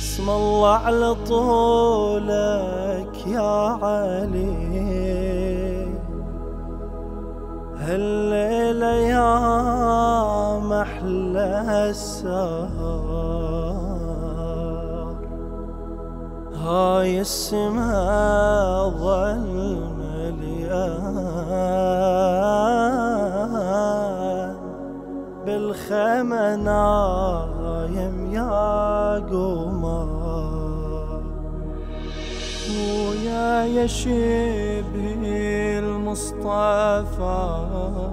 اسم الله على طولك يا علي، هالليلة يا محلى السهر، هاي السما ظل مليان، بالخيمة نايم يا قمر، ويا يشبه المصطفى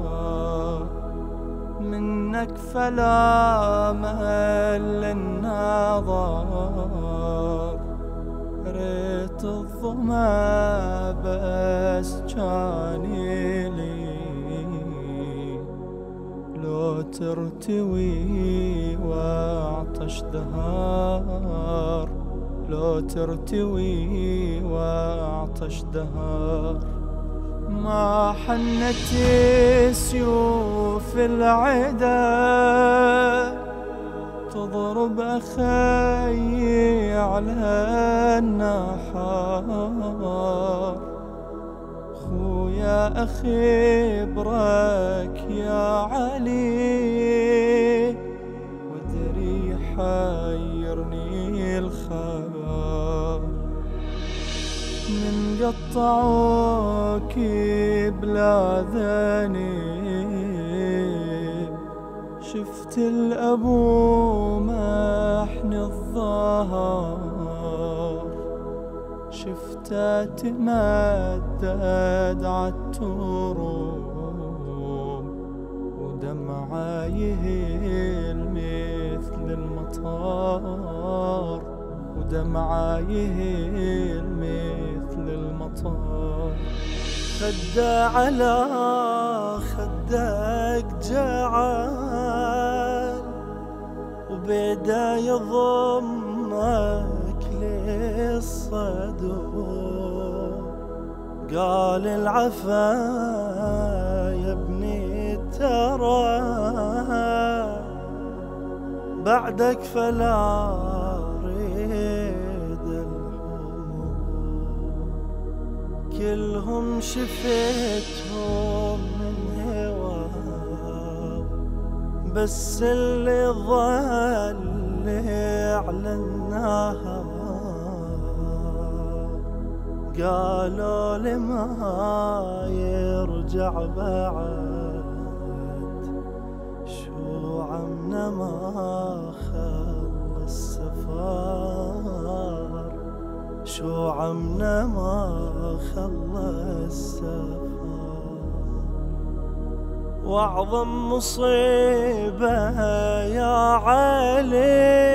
منك فلا مل النظر، ريت الظما بس كان لي لو ترتوي وعطش دهار، لو ترتوي وعطش دهار، ما حنت سيوف العدا تضرب أخي على النحار، خويا أخي برك يا علي، ودري حيرني الخبر، من قطعوك بلا ذنب، شفت الأبو محن الظهر، شفته تمدد عالتراب، ودمعه يهل مثل المطر، ودمعه يهل مثل المطر، خده على خدك جعل، وبدا يضمك للصدور، قال العفا يا ابني ترى بعدك فلا ريد الحمور، كلهم شفتهم من هوا، بس اللي ظل على النهار، قالوا لما يرجع بعد، شو عمنا ما خلص سفر، شو عمنا ما خلص سفر، واعظم مصيبة يا علي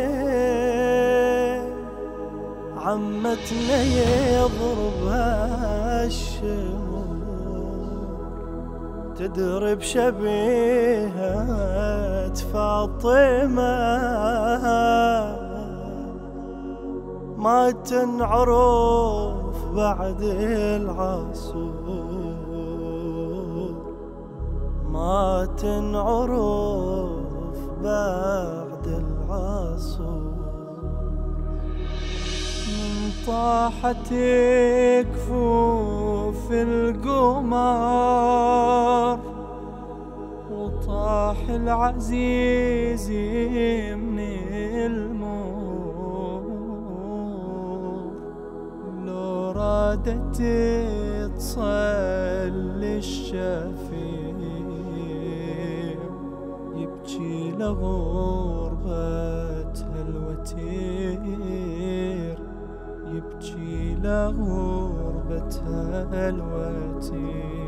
عمتنا يضربها الشمور، تدرب شبيهة فاطمة ما تنعرف بعد العصور، ما تنعرف بعد العصور، طاحت كفوف القمر، وطاح العزيز من المور، لو رادت تصلي الشفيع يبكي لغربتها الوتير، يبكي لغربتها الوتير.